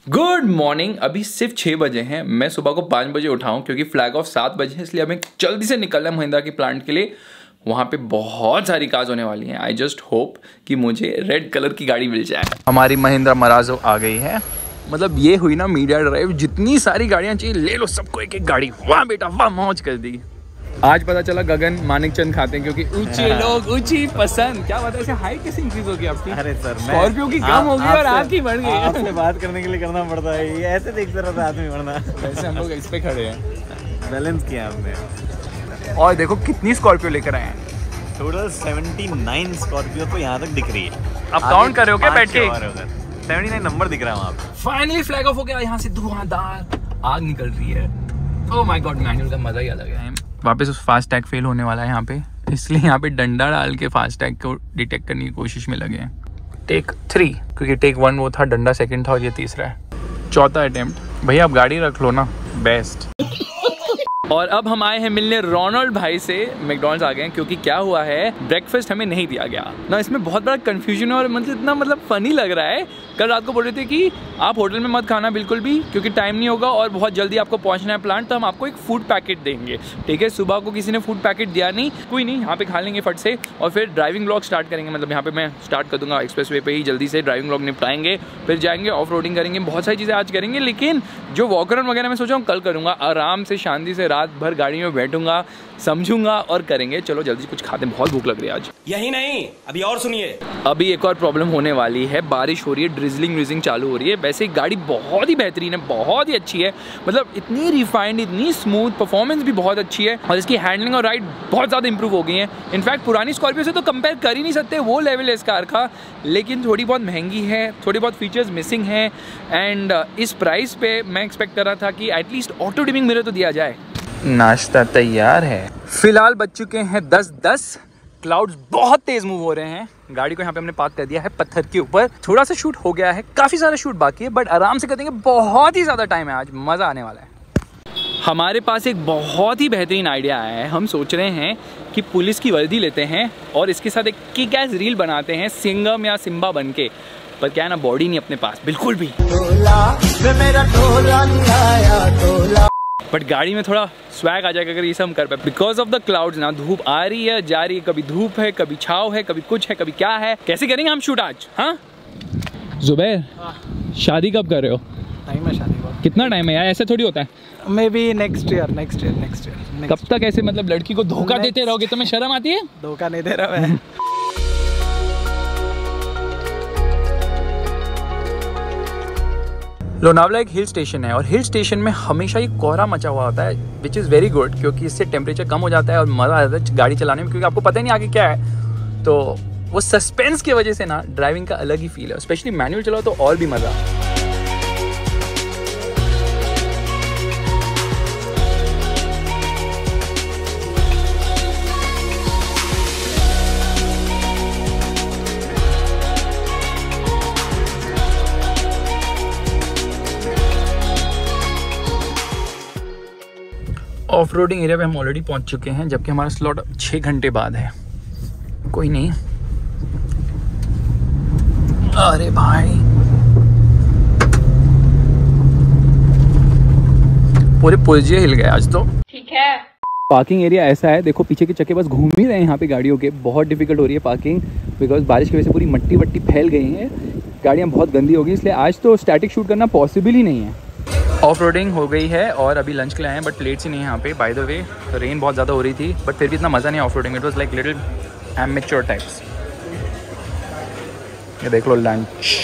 Good morning. अभी सिर्फ 6 बजे हैं। मैं सुबह को 5 बजे उठाऊं क्योंकि फ्लैग ऑफ 7 बजे है, इसलिए हमें जल्दी से निकलना है महिंद्रा के प्लांट के लिए। वहाँ पे बहुत सारी कार्स होने वाली हैं। आई जस्ट होप कि मुझे रेड कलर की गाड़ी मिल जाए। हमारी महिंद्रा मराजो आ गई है। मतलब ये हुई ना मीडिया ड्राइव, जितनी सारी गाड़ियाँ चाहिए ले लो, सबको एक एक गाड़ी। वाह बेटा वाह, मौज कर दी। आज पता चला गगन मानिकचंद खाते हैं क्योंकि ऊंचे लोग ऊंची पसंद। क्या बात है, ऐसे हाइट कैसे इंक्रीज होगी आपकी? अरे सर, स्कॉर्पियो की कम होगी और आपकी बढ़ गई। आपसे बात करने के लिए करना पड़ता है, ये ऐसे देखते रहता आदमी वरना। वैसे हम लोग इस पे खड़े हैं, बैलेंस किया हमने। और देखो कितनी स्कॉर्पियो लेकर आए हैं। टोटल 79 स्कॉर्पियो तो यहाँ तक दिख रही है। अब काउंट कर रहे हो क्या बैठ के? 79 नंबर दिख रहा है वहाँ पे। फाइनली फ्लैग ऑफ हो गया। यहाँ से धुआंधार आग निकल रही है। ओह माय गॉड, मैनुअल का मजा ही अलग है। वापस उस फास्ट टैग फेल होने वाला है यहाँ पे, इसलिए यहाँ पे डंडा डाल के फास्ट टैग को डिटेक्ट करने की कोशिश में लगे हैं। टेक 3, क्योंकि टेक 1 वो था, डंडा सेकंड था और ये तीसरा है। चौथा अटेम्प्ट। भैया आप गाड़ी रख लो ना, बेस्ट। और अब हम आए हैं मिलने रोनाल्ड भाई से। मैकडॉनल्ड्स आ गए हैं क्योंकि क्या हुआ है, ब्रेकफास्ट हमें नहीं दिया गया ना। इसमें बहुत बड़ा कंफ्यूजन है और मतलब इतना फनी लग रहा है। कल रात को बोल रहे थे कि आप होटल में मत खाना बिल्कुल भी, क्योंकि टाइम नहीं होगा और बहुत जल्दी आपको पहुंचना है प्लांट, तो हम आपको एक फूड पैकेट देंगे। ठीक है, सुबह को किसी ने फूड पैकेट दिया नहीं, कोई नहीं, यहाँ पे खा लेंगे फट से और फिर ड्राइविंग व्लॉग स्टार्ट करेंगे। मतलब यहाँ पे मैं स्टार्ट कर दूंगा एक्सप्रेस वे पे ही, जल्दी से ड्राइविंग व्लॉग निपटाएंगे, फिर जाएंगे ऑफ रोडिंग करेंगे, बहुत सारी चीज़ें आज करेंगे। लेकिन जो वॉक अराउंड वगैरह मैं सोचा हूँ कल करूँगा, आराम से शांति से रात भर गाड़ी में बैठूंगा, समझूंगा और करेंगे। चलो जल्दी कुछ खाते हैं, बहुत भूख लग रही है आज। यही नहीं, अभी और सुनिए। अभी एक और प्रॉब्लम होने वाली है, बारिश हो रही है, ड्रिजलिंग चालू हो रही है। वैसे गाड़ी बहुत ही बेहतरीन है, बहुत ही अच्छी है, मतलब इतनी रिफाइंड, इतनी स्मूथ, परफॉर्मेंस भी बहुत अच्छी है और इसकी हैंडलिंग और राइड बहुत ज़्यादा इंप्रूव हो गई है। इनफैक्ट पुरानी स्कॉर्पियो से तो कंपेयर कर ही नहीं सकते, वो लेवल है इस कार का। लेकिन थोड़ी बहुत महंगी है, थोड़ी बहुत फीचर्स मिसिंग हैं एंड इस प्राइस पे मैं एक्सपेक्ट कर रहा था कि एटलीस्ट ऑटो डिमिंग मिरर तो दिया जाए। नाश्ता तैयार है। फिलहाल बज चुके हैं 10:10। क्लाउड्स बहुत तेज मूव हो रहे हैं। गाड़ी को यहाँ पे हमने पार्क कर दिया है पत्थर के ऊपर। थोड़ा सा शूट हो गया है, काफी सारा शूट बाकी है, बट आराम से कर देंगे। बहुत ही ज्यादा टाइम है आज, मजा आने वाला है। हमारे पास एक बहुत ही बेहतरीन आइडिया आया है। हम सोच रहे हैं कि पुलिस की वर्दी लेते हैं और इसके साथ एक किक एस रील बनाते हैं, सिंघम या सिम्बा बन के। पर क्या है ना, बॉडी नहीं अपने पास बिल्कुल भी, बट गाड़ी में थोड़ा स्वैग आ जाएगा अगर ये सब हम कर पाए। बिकॉज ऑफ द क्लाउड्स ना, धूप आ रही है जा रही है, कभी धूप है कभी छाव है, कभी कुछ है कभी क्या है। कैसे करेंगे हम शूट आज? हाँ जुबैर, शादी कब कर रहे हो? टाइम है शादी का। कितना टाइम है यार, ऐसे थोड़ी होता है। Maybe next year. कब तक ऐसे मतलब लड़की को धोखा देते रहोगे? तुम्हें शर्म आती है? धोखा नहीं दे रहा मैं। लोनावला एक हिल स्टेशन है और हिल स्टेशन में हमेशा ये कोहरा मचा हुआ होता है, विच इज़ वेरी गुड, क्योंकि इससे टेम्परेचर कम हो जाता है और मज़ा आता है गाड़ी चलाने में, क्योंकि आपको पता ही नहीं आगे क्या है। तो वो सस्पेंस की वजह से ना ड्राइविंग का अलग ही फील है, स्पेशली मैनुअल चलाओ तो और भी मज़ा। ऑफ रोडिंग एरिया पे हम ऑलरेडी पहुंच चुके हैं, जबकि हमारा स्लॉट 6 घंटे बाद है। कोई नहीं। अरे भाई पूरे पुर्जे हिल गए आज तो। ठीक है। पार्किंग एरिया ऐसा है, देखो पीछे के चक्के बस घूम ही रहे हैं यहाँ पे गाड़ियों के। बहुत डिफिकल्ट हो रही है पार्किंग, बिकॉज बारिश की वजह से पूरी मट्टी वट्टी फैल गई है, गाड़ियाँ बहुत गंदी हो गई, इसलिए आज तो स्टैटिक शूट करना पॉसिबल ही नहीं है। ऑफ रोडिंग हो गई है और अभी लंच के लिए आए हैं, बट प्लेट्स ही नहीं है यहाँ पे। बाय द वे रेन बहुत ज़्यादा हो रही थी, बट फिर भी इतना मज़ा नहीं off roading. It was like little amateur types. ये देख लो लंच,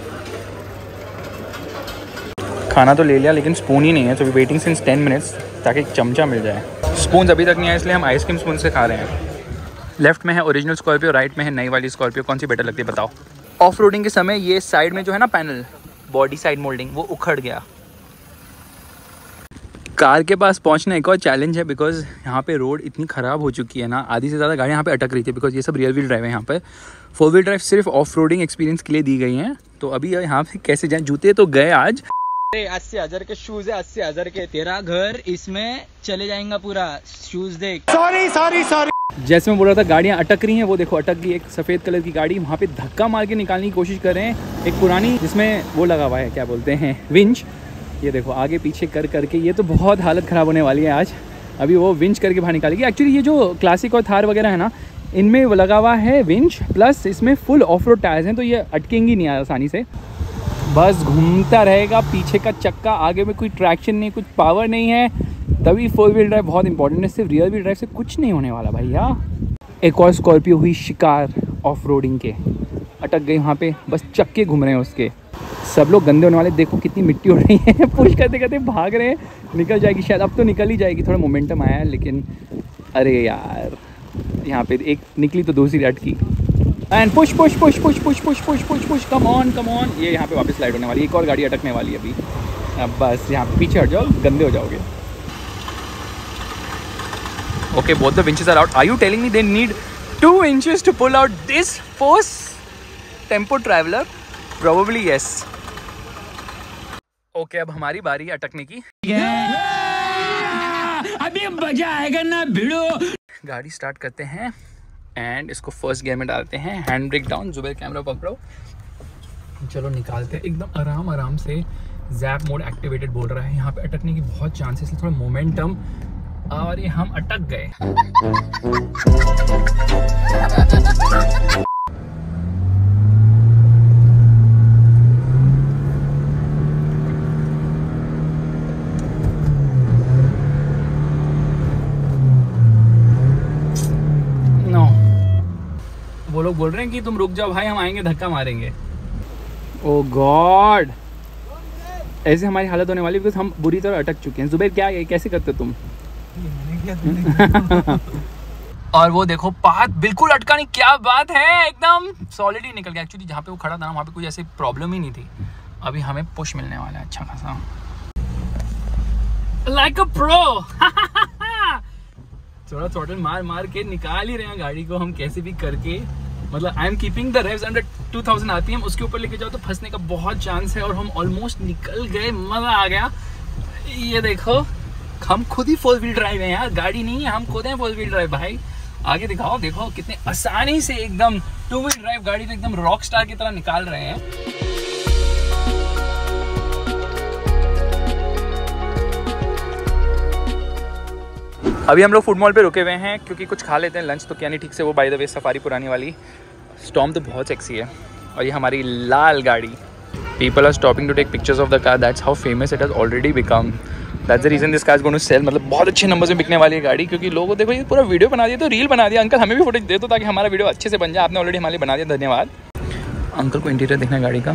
खाना तो ले लिया लेकिन स्पून ही नहीं है, तो वी वेटिंग सिंस 10 मिनट्स ताकि एक चमचा मिल जाए। स्पून अभी तक नहीं आया, इसलिए हम आइसक्रीम स्पून से खा रहे हैं। लेफ्ट में है ओरिजिनल स्कॉर्पियो, राइट में है नई वाली स्कॉर्पियो। कौन सी बेटर लगती है बताओ? ऑफ रोडिंग के समय ये साइड में जो है ना पैनल, बॉडी साइड मोल्डिंग, वो उखड़ गया। कार के पास पहुंचना एक और चैलेंज है, बिकॉज यहाँ पे रोड इतनी ख़राब हो चुकी है ना, आधी से ज़्यादा गाड़ियाँ यहाँ पे अटक रही थी, बिकॉज ये सब रियल व्हील ड्राइव है। यहाँ पे 4 व्हील ड्राइव सिर्फ ऑफ रोडिंग एक्सपीरियंस के लिए दी गई हैं। तो अभी यहाँ पे कैसे जाएं? जूते तो गए आज। 80,000 के शूज है, 80,000 के। तेरा घर इसमें चले जाएगा पूरा, शूज देख। सॉरी जैसे मैं बोल रहा था गाड़ियाँ अटक रही हैं, वो देखो अटक गई एक सफ़ेद कलर की गाड़ी, वहाँ पे धक्का मार के निकालने की कोशिश कर रहे हैं। एक पुरानी जिसमें वो लगा हुआ है, क्या बोलते हैं, विंच। ये देखो आगे पीछे कर करके ये तो बहुत हालत ख़राब होने वाली है आज। अभी वो विंच करके बाहर निकालेगी। एक्चुअली ये जो क्लासिक और थार वगैरह है ना, इनमें लगा हुआ है विंच, प्लस इसमें फुल ऑफ रोड टायर्स हैं, तो ये अटकेंगी नहीं आसानी से। बस घूमता रहेगा पीछे का चक्का, आगे में कोई ट्रैक्शन नहीं, कुछ पावर नहीं है, तभी 4 व्हील ड्राइव बहुत इंपॉर्टेंट है। सिर्फ रियर व्हील ड्राइव से कुछ नहीं होने वाला भैया। एक और स्कॉर्पियो हुई शिकार ऑफ रोडिंग के, अटक गई वहाँ पे, बस चक्के घूम रहे हैं उसके। सब लोग गंदे होने वाले, देखो कितनी मिट्टी उड़ रही है। पुश करते करते भाग रहे हैं, निकल जाएगी शायद, अब तो निकल ही जाएगी, थोड़ा मोमेंटम आया है लेकिन अरे यार यहाँ पे एक निकली तो दूसरी अटकी। And push push push push push push push push push, come on come on. ये यहाँ पे वापस स्लाइड होने वाली है, एक और गाड़ी अटकने वाली है अभी। अब बस यहाँ पे पीछे हट जाओ, गंदे हो जाओगे। Okay, both the winches are out. Are you telling me they need 2 inches to pull out this force tempo traveler? Probably yes. Okay, अब हमारी बारी है अटकने की। अभी मजा आएगा ना भिड़ो। गाड़ी स्टार्ट करते हैं एंड इसको फर्स्ट गियर में डालते हैं, hand brake down. Zubair camera पकड़ो, चलो निकालते हैं एकदम आराम आराम से। जैप मोड एक्टिवेटेड बोल रहा है, यहाँ पे अटकने की बहुत चांसेस है, थोड़ा मोमेंटम, और ये हम अटक गए। नो, वो लोग बोल रहे हैं कि तुम रुक जाओ भाई, हम आएंगे धक्का मारेंगे। ओ गॉड, ऐसे हमारी हालत होने वाली, बिकॉज हम बुरी तरह अटक चुके हैं। जुबैर क्या है, कैसे करते हो तुम? और वो देखो पाथ बिल्कुल अटका नहीं, क्या बात है, एकदम सॉलिड ही निकल गया। एक्चुअली जहाँ पे वो खड़ा था ना, वहाँ पे कुछ ऐसी प्रॉब्लम ही नहीं थी। अभी हमें पुश मिलने वाला है अच्छा खासा, लाइक अ प्रो। थोड़ा थ्रॉटल मार मार के निकाल ही रहे हैं गाड़ी को हम कैसे भी करके। मतलब I am keeping the revs under 2000 RPM. उसके ऊपर लेके जाओ तो फंसने का बहुत चांस है, और हम ऑलमोस्ट निकल गए, मजा आ गया। ये देखो हम खुद ही 4 व्हील ड्राइव है यार, गाड़ी नहीं है, हम खुद हैं 4 व्हील ड्राइव भाई। आगे दिखाओ, देखो कितने आसानी से एकदम 2 व्हील ड्राइव गाड़ी को एकदम रॉक स्टार की तरह निकाल रहे हैं। अभी हम लोग फूड मॉल पे रुके हुए हैं क्योंकि कुछ खा लेते हैं लंच, तो क्या नहीं ठीक से। वो बाय द वे सफारी पुरानी वाली स्टॉर्म तो बहुत सेक्सी है, और ये हमारी लाल गाड़ी। People are stopping to take pictures of the car, that's how famous it has already become. That's the reason this car is going to sell. मतलब बहुत अच्छे नंबर में बिकने वाली है गाड़ी, क्योंकि लोगों देखो ये पूरा वीडियो बना दिया, तो रील बना दिया। अंकल हमें भी फुटेज दे दो ताकि हमारा वीडियो अच्छे से बन जाए। आपने ऑलरेडी हमारे लिए बना दिया, धन्यवाद। अंकल को इंटीरियर देखना है गाड़ी का।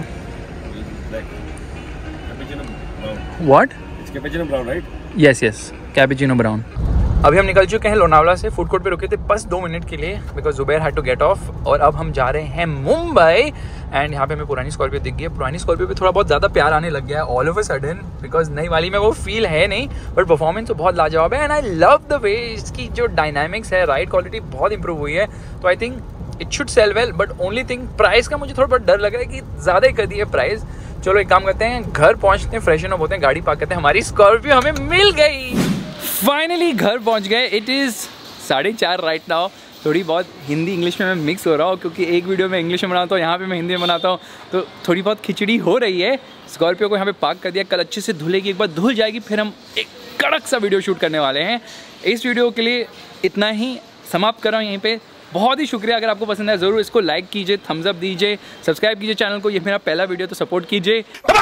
What? Cappuccino brown, right? Yes yes, cappuccino brown. अभी हम निकल चुके हैं लोनावला से, फूड कोर्ट पे रुके थे बस 2 मिनट के लिए, because Zubair had to get off. और अब हम जा रहे हैं मुंबई, एंड यहाँ पे हमें पुरानी स्कॉर्पियो दिख गई है। पुरानी स्कॉर्पियो पे थोड़ा बहुत ज़्यादा प्यार आने लग गया है all of a sudden, because नई वाली में वो फील है नहीं, बट परफॉर्मेंस तो बहुत लाजवाब है। And I love the way इसकी जो डायनामिक्स है, राइड क्वालिटी बहुत इंप्रूव हुई है। तो I think it should sell well, but only thing price का मुझे थोड़ा बहुत डर लग रहा है कि ज़्यादा ही कर दी है प्राइस। चलो एक काम करते हैं, घर पहुँचते हैं, फ्रेशन अप होते हैं, गाड़ी पार्क करते हैं। हमारी स्कॉर्पियो हमें मिल गई, फाइनली घर पहुंच गए। It is 4:30 right now. थोड़ी बहुत हिंदी इंग्लिश में मैं मिक्स हो रहा हूँ, क्योंकि एक वीडियो में इंग्लिश में बनाता हूँ, यहाँ पे मैं हिंदी में बनाता हूँ, तो थोड़ी बहुत खिचड़ी हो रही है। स्कॉर्पियो को यहाँ पे पार्क कर दिया, कल अच्छे से धुलेगी, एक बार धुल जाएगी, फिर हम एक कड़क सा वीडियो शूट करने वाले हैं। इस वीडियो के लिए इतना ही, समाप्त कर रहा हूँ यहीं पर। बहुत ही शुक्रिया, अगर आपको पसंद है ज़रूर इसको लाइक कीजिए, थम्स अप दीजिए, सब्सक्राइब कीजिए चैनल को। ये मेरा पहला वीडियो, तो सपोर्ट कीजिए।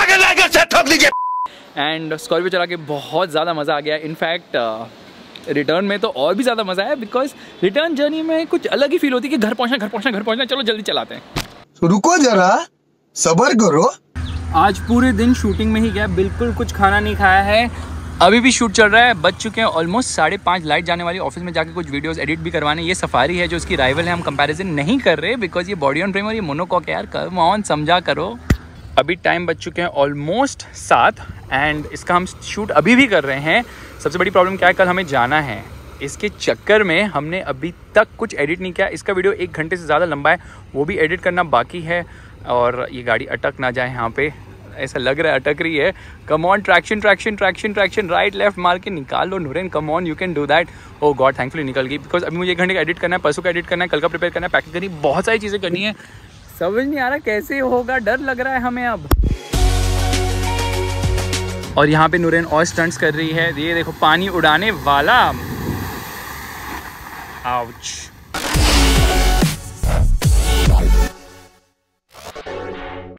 एंड स्कॉर्पियो चला के बहुत ज़्यादा मज़ा आ गया। इनफैक्ट रिटर्न में तो और भी ज़्यादा मज़ा आया, बिकॉज रिटर्न जर्नी में कुछ अलग ही फील होती है कि घर पहुँचना। चलो जल्दी चलाते हैं। रुको जरा, सब्र करो। आज पूरे दिन शूटिंग में ही गया, बिल्कुल कुछ खाना नहीं खाया है। अभी भी शूट चल रहा है, बज चुके हैं ऑलमोस्ट 5:30। लाइट जाने वाली, ऑफिस में जाके कुछ वीडियोस एडिट भी करवाने। ये सफारी है जो इसकी राइवल है, हम कंपैरिजन नहीं कर रहे, बिकॉज ये बॉडी ऑन फ्रेम और ये मोनोकॉक है यार, कम ऑन समझा करो। अभी टाइम बज चुके हैं ऑलमोस्ट 7, एंड इसका हम शूट अभी भी कर रहे हैं। सबसे बड़ी प्रॉब्लम क्या है, कल हमें जाना है, इसके चक्कर में हमने अभी तक कुछ एडिट नहीं किया। इसका वीडियो 1 घंटे से ज़्यादा लंबा है, वो भी एडिट करना बाकी है। और ये गाड़ी अटक ना जाए यहाँ पे, ऐसा लग रहा है अटक रही है। Come on, traction traction traction traction, right left मार के निकाल लो Nooren, come on, you can do that. Oh god, thankfully निकल गई, बिकॉज अभी मुझे 1 घंटे का एडिट करना है, परसों का एडिट करना है, कल का प्रिपेयर करना है, पैकिंग करनी, बहुत सारी चीज़ें करनी है। समझ नहीं आ रहा कैसे होगा, डर लग रहा है हमें अब। और यहाँ पे नूरेन और स्टंट्स कर रही है, ये देखो पानी उड़ाने वाला। आउच।